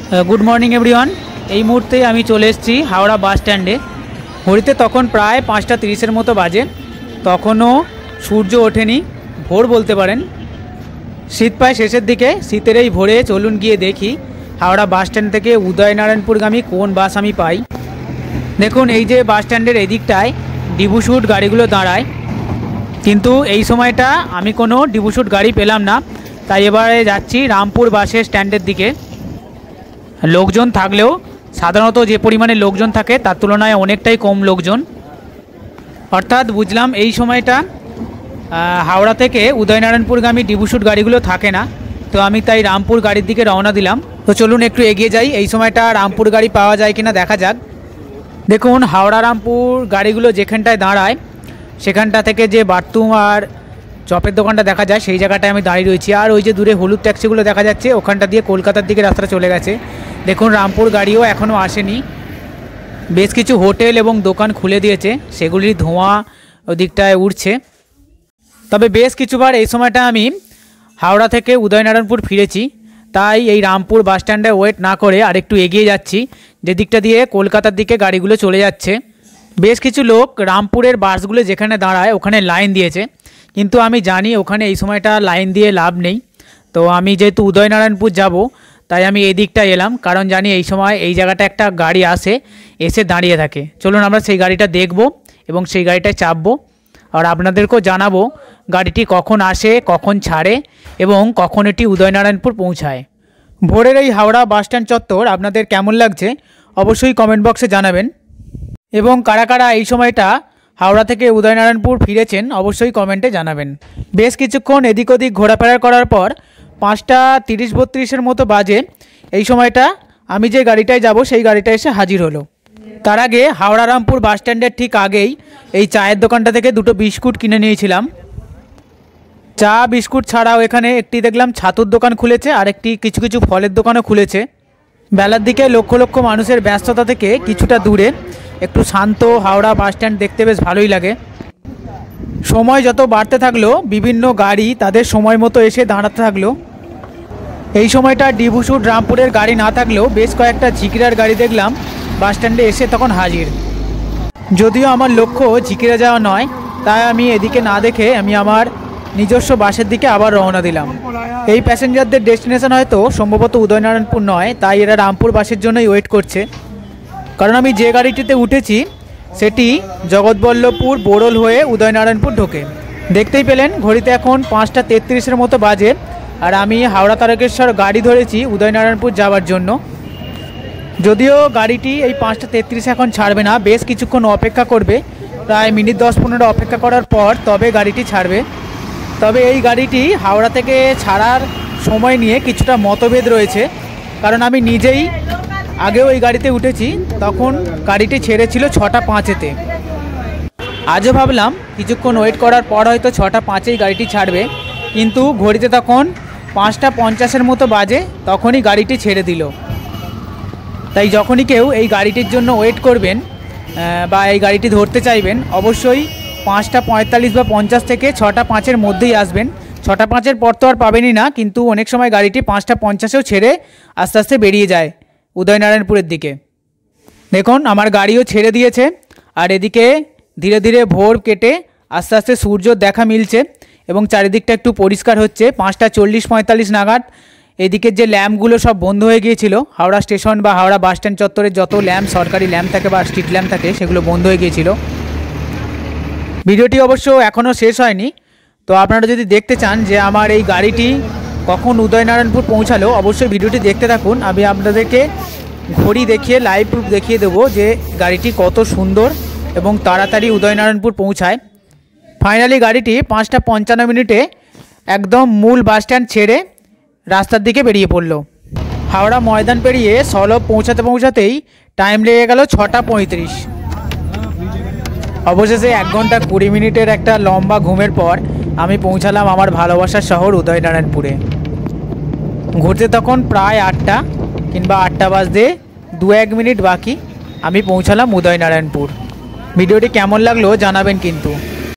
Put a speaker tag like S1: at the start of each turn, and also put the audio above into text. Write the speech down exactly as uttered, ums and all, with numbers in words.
S1: Good morning everyone. এই মুহূর্তে আমি চলে এসেছি হাওড়া বাস স্ট্যান্ডে। ঘড়িতে তখন প্রায় পাঁচটা তিরিশের মতো বাজে। তখনও সূর্য ওঠেনি, ভোর বলতে পারেন। শীত প্রায় শেষের দিকে। শীতের এই ভোরে চলুন গিয়ে দেখি হাওড়া বাস স্ট্যান্ড থেকে উদয়নারায়ণপুরগামী কোন বাস আমি পাই। দেখুন এই যে বাস স্ট্যান্ডের এদিকটায় ডিবুশুট গাড়িগুলো দাঁড়ায়, কিন্তু এই সময়টা আমি কোনো ডিবুশুট গাড়ি পেলাম না। তাই এবারে যাচ্ছি রামপুর বাসের স্ট্যান্ডের দিকে। লোকজন থাকলেও সাধারণত যে পরিমাণে লোকজন থাকে তার তুলনায় অনেকটাই কম লোকজন। অর্থাৎ বুঝলাম এই সময়টা হাওড়া থেকে উদয়নারায়ণপুরগামী ডিবুশুট গাড়িগুলো থাকে না। তো আমি তাই রামপুর গাড়ির দিকে রওনা দিলাম। তো চলুন একটু এগিয়ে যাই, এই সময়টা রামপুর গাড়ি পাওয়া যায় কিনা দেখা যাক। দেখুন হাওড়া রামপুর গাড়িগুলো যেখানটায় দাঁড়ায় সেখানটা থেকে যে বাথরুম আর চপের দোকানটা দেখা যায় সেই জায়গাটায় আমি দাঁড়িয়ে রয়েছি। আর ওই যে দূরে হলুদ ট্যাক্সিগুলো দেখা যাচ্ছে ওখানটা দিয়ে কলকাতার দিকে রাস্তাটা চলে গেছে। দেখুন রামপুর গাড়িও এখনও আসেনি। বেশ কিছু হোটেল এবং দোকান খুলে দিয়েছে, সেগুলির ধোঁয়া ওদিকটায় উঠছে। তবে বেশ কিছুবার এই সময়টা আমি হাওড়া থেকে উদয়নারায়ণপুর ফিরেছি, তাই এই রামপুর বাস স্ট্যান্ডে ওয়েট না করে আরেকটু এগিয়ে যাচ্ছি, যে দিকটা দিয়ে কলকাতার দিকে গাড়িগুলো চলে যাচ্ছে। বেশ কিছু লোক রামপুরের বাসগুলো যেখানে দাঁড়ায় ওখানে লাইন দিয়েছে, কিন্তু আমি জানি ওখানে এই সময়টা লাইন দিয়ে লাভ নেই। তো আমি যেহেতু উদয়নারায়ণপুর যাব তাই আমি এই দিকটা এলাম, কারণ জানি এই সময় এই জায়গাটা একটা গাড়ি আসে, এসে দাঁড়িয়ে থাকে। চলুন আমরা সেই গাড়িটা দেখব এবং সেই গাড়িটায় চাপবো, আর আপনাদেরকেও জানাবো গাড়িটি কখন আসে, কখন ছাড়ে এবং কখন এটি উদয়নারায়ণপুর পৌঁছায়। ভোরের এই হাওড়া বাসস্ট্যান্ড চত্বর আপনাদের কেমন লাগছে অবশ্যই কমেন্ট বক্সে জানাবেন, এবং কারা কারা এই সময়টা হাওড়া থেকে উদয়নারায়ণপুর ফিরেছেন অবশ্যই কমেন্টে জানাবেন। বেশ কিছুক্ষণ এদিক ওদিক ঘোরাফেরা করার পর পাঁচটা তিরিশ বত্রিশের মতো বাজে। এই সময়টা আমি যে গাড়িটায় যাব সেই গাড়িটা এসে হাজির হলো। তার আগে হাওড়া রামপুর বাস স্ট্যান্ডের ঠিক আগেই এই চায়ের দোকানটা থেকে দুটো বিস্কুট কিনে নিয়েছিলাম। চা বিস্কুট ছাড়াও এখানে একটি দেখলাম ছাতুর দোকান খুলেছে, আর একটি কিছু কিছু ফলের দোকানও খুলেছে। বেলার দিকে লক্ষ লক্ষ মানুষের ব্যস্ততা থেকে কিছুটা দূরে একটু শান্ত হাওড়া বাস স্ট্যান্ড দেখতে বেশ ভালোই লাগে। সময় যত বাড়তে থাকলো বিভিন্ন গাড়ি তাদের সময় মতো এসে দাঁড়াতে থাকলো। এই সময়টা ডিবুশুট রামপুরের গাড়ি না থাকলেও বেশ কয়েকটা ঝিকিরার গাড়ি দেখলাম বাস স্ট্যান্ডে এসে তখন হাজির। যদিও আমার লক্ষ্য ঝিকিরা যাওয়া নয়, তাই আমি এদিকে না দেখে আমি আমার নিজস্ব বাসের দিকে আবার রওনা দিলাম। এই প্যাসেঞ্জারদের ডেস্টিনেশন হয়তো সম্ভবত উদয়নারায়ণপুর নয়, তাই এরা রামপুর বাসের জন্যই ওয়েট করছে। কারণ আমি যে গাড়িটিতে উঠেছি সেটি জগৎবল্লভপুর বোড়ল হয়ে উদয়নারায়ণপুর ঢোকে। দেখতেই পেলেন ঘড়িতে এখন পাঁচটা তেত্রিশের মতো বাজে, আর আমি হাওড়া তারকেশ্বর গাড়ি ধরেছি উদয়নারায়ণপুর যাওয়ার জন্য। যদিও গাড়িটি এই পাঁচটা তেত্রিশে এখন ছাড়বে না, বেশ কিছুক্ষণ অপেক্ষা করবে, প্রায় মিনিট দশ পনেরো অপেক্ষা করার পর তবে গাড়িটি ছাড়বে। তবে এই গাড়িটি হাওড়া থেকে ছাড়ার সময় নিয়ে কিছুটা মতভেদ রয়েছে, কারণ আমি নিজেই আগেও এই গাড়িতে উঠেছি, তখন গাড়িটি ছেড়েছিল ছটা পাঁচেতে। আজও ভাবলাম কিছুক্ষণ ওয়েট করার পর হয়তো ছটা পাঁচেই গাড়িটি ছাড়বে, কিন্তু ঘড়িতে তখন পাঁচটা পঞ্চাশের মতো বাজে, তখনই গাড়িটি ছেড়ে দিল। তাই যখনই কেউ এই গাড়িটির জন্য ওয়েট করবেন বা এই গাড়িটি ধরতে চাইবেন অবশ্যই পাঁচটা পঁয়তাল্লিশ বা পঞ্চাশ থেকে ছটা পাঁচের মধ্যেই আসবেন। ছটা পাঁচের পর তো আর পাবেনই না, কিন্তু অনেক সময় গাড়িটি পাঁচটা পঞ্চাশেও ছেড়ে আস্তে আস্তে বেরিয়ে যায় উদয়নারায়ণপুরের দিকে। দেখুন আমার গাড়িও ছেড়ে দিয়েছে, আর এদিকে ধীরে ধীরে ভোর কেটে আস্তে আস্তে সূর্যর দেখা মিলছে এবং চারিদিকটা একটু পরিষ্কার হচ্ছে। পাঁচটা চল্লিশ পঁয়তাল্লিশ নাগাদ এদিকের যে ল্যাম্পগুলো সব বন্ধ হয়ে গিয়েছিল, হাওড়া স্টেশন বা হাওড়া বাস স্ট্যান্ড চত্বরের যত ল্যাম্প সরকারি ল্যাম্প থাকে বা স্ট্রিট ল্যাম্প থাকে সেগুলো বন্ধ হয়ে গিয়েছিল। ভিডিওটি অবশ্য এখনও শেষ হয়নি, তো আপনারা যদি দেখতে চান যে আমার এই গাড়িটি কখন উদয়নারায়ণপুর পৌঁছালো অবশ্যই ভিডিওটি দেখতে থাকুন। আমি আপনাদেরকে ঘড়ি দেখিয়ে লাইভ প্রুফ দেখিয়ে দেবো যে গাড়িটি কত সুন্দর এবং তাড়াতাড়ি উদয়নারায়ণপুর পৌঁছায়। ফাইনালি গাড়িটি পাঁচটা পঞ্চান্ন মিনিটে একদম মূল বাস স্ট্যান্ড ছেড়ে রাস্তার দিকে বেরিয়ে পড়ল। হাওড়া ময়দান পেরিয়ে সলভ পৌঁছাতে পৌঁছাতেই টাইম লেগে গেল ছটা পঁয়ত্রিশ। অবশেষে এক ঘন্টা কুড়ি মিনিটের একটা লম্বা ঘুমের পর আমি পৌঁছালাম আমার ভালোবাসার শহর উদয়নারায়ণপুরে। ঘুরতে তখন প্রায় আটটা কিংবা আটটা বাজতে দু এক মিনিট বাকি আমি পৌঁছালাম উদয়নারায়ণপুর। ভিডিওটি কেমন লাগলো জানাবেন কিন্তু।